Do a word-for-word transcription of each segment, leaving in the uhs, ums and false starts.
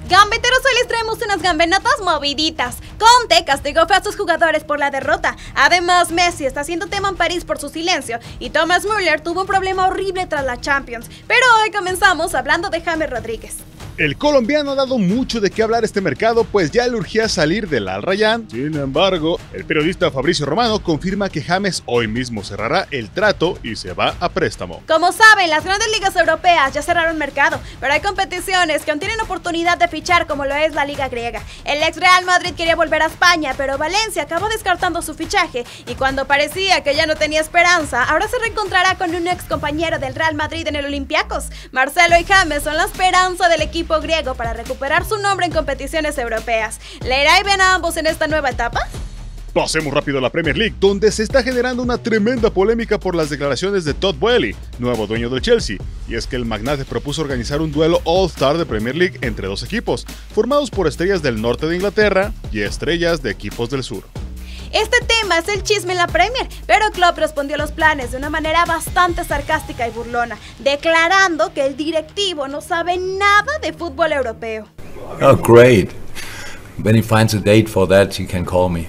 Gambeteros, hoy les traemos unas gambenotas moviditas. Conte castigó fue a sus jugadores por la derrota. Además, Messi está haciendo tema en París por su silencio y Thomas Müller tuvo un problema horrible tras la Champions. Pero hoy comenzamos hablando de James Rodríguez. El colombiano ha dado mucho de qué hablar este mercado, pues ya le urgía salir del Al Rayyan. Sin embargo, el periodista Fabrizio Romano confirma que James hoy mismo cerrará el trato y se va a préstamo. Como saben, las grandes ligas europeas ya cerraron mercado, pero hay competiciones que aún tienen oportunidad de fichar, como lo es la Liga Griega. El ex Real Madrid quería volver a España, pero Valencia acabó descartando su fichaje y cuando parecía que ya no tenía esperanza, ahora se reencontrará con un ex compañero del Real Madrid en el Olympiacos. Marcelo y James son la esperanza del equipo griego para recuperar su nombre en competiciones europeas. ¿Le irá bien a ambos en esta nueva etapa? Pasemos rápido a la Premier League, donde se está generando una tremenda polémica por las declaraciones de Todd Boehly, nuevo dueño del Chelsea, y es que el magnate propuso organizar un duelo All-Star de Premier League entre dos equipos, formados por estrellas del norte de Inglaterra y estrellas de equipos del sur. Este tema es el chisme en la Premier, pero Klopp respondió a los planes de una manera bastante sarcástica y burlona, declarando que el directivo no sabe nada de fútbol europeo. Oh, great. When he finds a date for that, he can call me.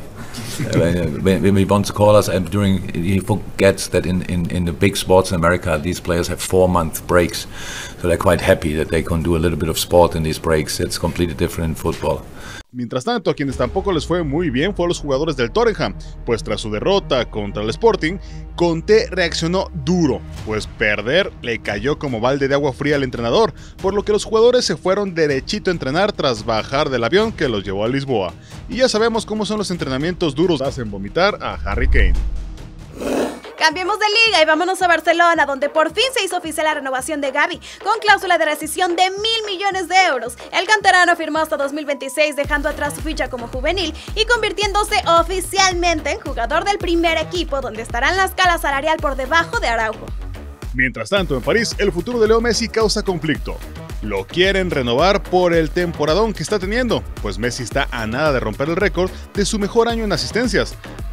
when, when he wants to call us, and during he forgets that in, in, in the big sports in America, these players have four-month breaks, so they're quite happy that they can do a little bit of sport in these breaks. It's completely different in football. Mientras tanto, a quienes tampoco les fue muy bien fue a los jugadores del Tottenham, pues tras su derrota contra el Sporting, Conte reaccionó duro, pues perder le cayó como balde de agua fría al entrenador, por lo que los jugadores se fueron derechito a entrenar tras bajar del avión que los llevó a Lisboa. Y ya sabemos cómo son los entrenamientos duros, hacen vomitar a Harry Kane. Cambiemos de liga y vámonos a Barcelona, donde por fin se hizo oficial la renovación de Gavi, con cláusula de rescisión de mil millones de euros. El canterano firmó hasta dos mil veintiséis, dejando atrás su ficha como juvenil y convirtiéndose oficialmente en jugador del primer equipo, donde estará en la escala salarial por debajo de Araujo. Mientras tanto, en París, el futuro de Leo Messi causa conflicto. Lo quieren renovar por el temporadón que está teniendo, pues Messi está a nada de romper el récord de su mejor año en asistencias.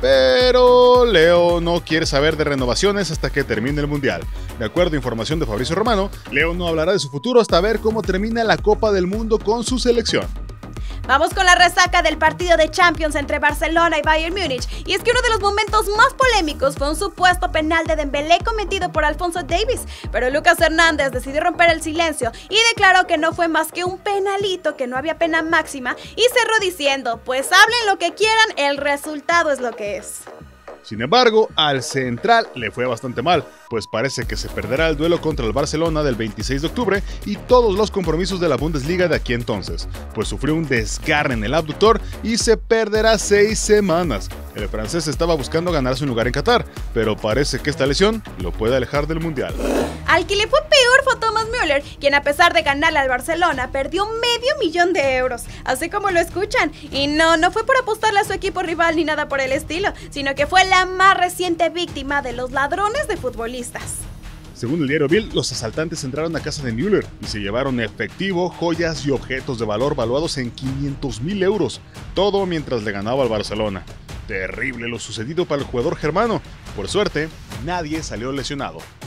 Pero Leo no quiere saber de renovaciones hasta que termine el Mundial. De acuerdo a información de Fabrizio Romano, Leo no hablará de su futuro hasta ver cómo termina la Copa del Mundo con su selección. Vamos con la resaca del partido de Champions entre Barcelona y Bayern Múnich, y es que uno de los momentos más polémicos fue un supuesto penal de Dembélé cometido por Alphonso Davies, pero Lucas Hernández decidió romper el silencio y declaró que no fue más que un penalito, que no había pena máxima, y cerró diciendo: pues hablen lo que quieran, el resultado es lo que es. Sin embargo, al central le fue bastante mal, pues parece que se perderá el duelo contra el Barcelona del veintiséis de octubre y todos los compromisos de la Bundesliga de aquí entonces, pues sufrió un desgarre en el abductor y se perderá seis semanas. El francés estaba buscando ganarse un lugar en Qatar, pero parece que esta lesión lo puede alejar del Mundial. Al que le fue peor fue Thomas Müller, quien a pesar de ganarle al Barcelona, perdió medio millón de euros, así como lo escuchan. Y no, no fue por apostarle a su equipo rival ni nada por el estilo, sino que fue la más reciente víctima de los ladrones de futbolistas. Según el diario Bild, los asaltantes entraron a casa de Müller y se llevaron efectivo, joyas y objetos de valor valuados en quinientos mil euros, todo mientras le ganaba al Barcelona. Terrible lo sucedido para el jugador germano. Por suerte, nadie salió lesionado.